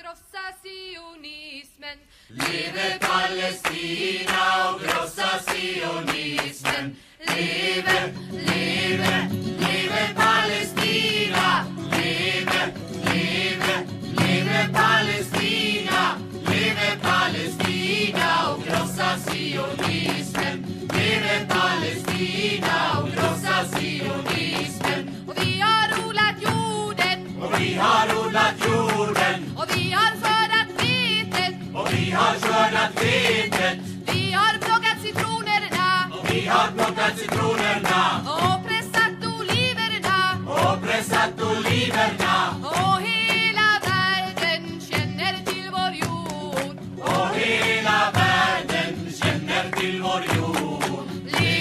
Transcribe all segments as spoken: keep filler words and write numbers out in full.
krossa sionismen. Leve Palestina och krossa sionismen. Leve, leve, leve Palestina. Leve, leve, leve Palestina. Leve Palestina och krossa sionismen. Leve Palestina och krossa sionismen. Och vi har odlat jorden. Och vi har odlat jorden. Och vi har skördat vetet. Och vi har skördat vetet. Vi har plockat citronerna. Och vi har plockat citronerna. Och pressat oliverna. Och pressat oliverna. Och hela världen känner till vår jord. Och hela världen känner till vår jord.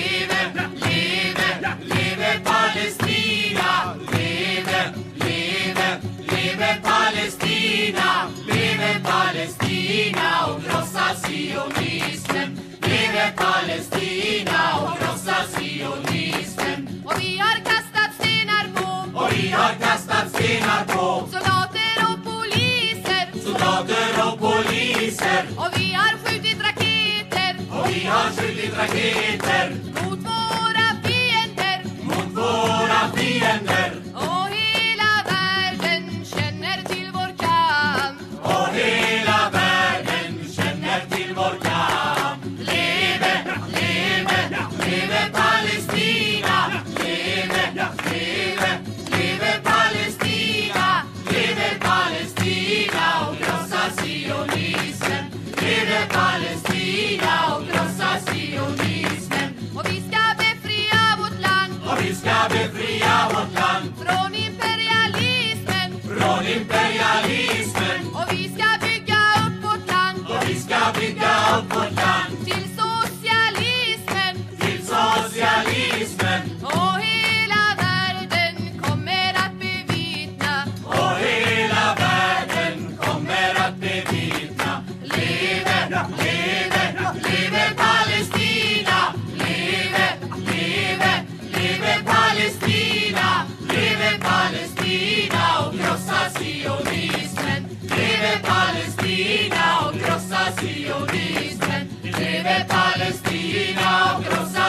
Leve, leve, leve Palestina. Leve, leve, leve Palestina. Leve Palestina och krossa sionismen. Leve Palestina och krossa sionismen. Och vi har kastat stenar på Och vi har kastat stenar på soldater och poliser. soldater och poliser. Och vi har skjutit raketer Och vi har skjutit raketer mot våra fiender. mot våra fiender. Och hela världen känner till vår kamp. Och hela världen känner till vår kamp. Leve, leve, leve Palestina. Leve, leve, leve Palestina. Leve Palestina och krossa sionismen. Leve Palestina och krossa sionismen. Och vi ska befria vårt land Och vi ska befria vårt land från imperialismen. från imperialismen. Och vi ska bygga upp vårt land Och vi ska bygga upp vårt land till socialismen. till socialismen. Och hela världen kommer att bevittna. Och hela världen kommer att bevittna. Leve, leve, leve Palestina. Leve, leve, leve Palestina. Leve Palestina och krossa sionismen. Leve Palestina och krossa sionismen. Leve Palestina och krossa